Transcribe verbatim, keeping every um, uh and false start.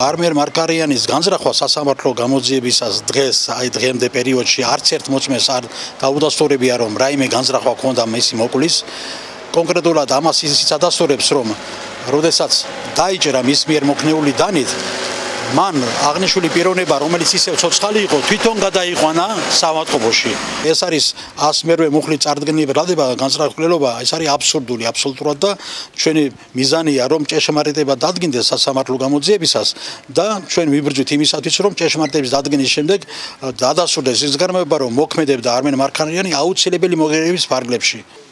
არმენ მარკარიანის განზრახვა სასამართლო გამოძიებისას დღეს, აი დღემდე პერიოდში არც ერთ მოწმეს არ დაუდასტურებია, რომ რაიმე განზრახვა ქონდა მისი მოკლის. კონკრეტულად ამას ისიც ადასტურებს, რომ როდესაც დაიჭრა მის მიერ მოქნეული დანით, მან აღნიშნული პიროვნება, რომელიც ისევ ცოცხალი იყო, თვითონ გადაიყვანა საავადმყოფოში. ეს არის ას მერვე მუხლი წარდგენილი ბრალდება, განსაკუთრება, ეს არის აბსურდული, აბსოლუტურად და ჩვენი მიზანია, რომ ჭეშმარიტება დადგინდეს სასამართლო გამოძიებისას და ჩვენ ვიბრძვით იმისათვის, რომ ჭეშმარიტების დადგენის შემდეგ დადასტურდეს ის გარემოება, რომ მოქმედებდა არმენ მარკარიანი აუცილებელი მოგერიების ფარგლებში.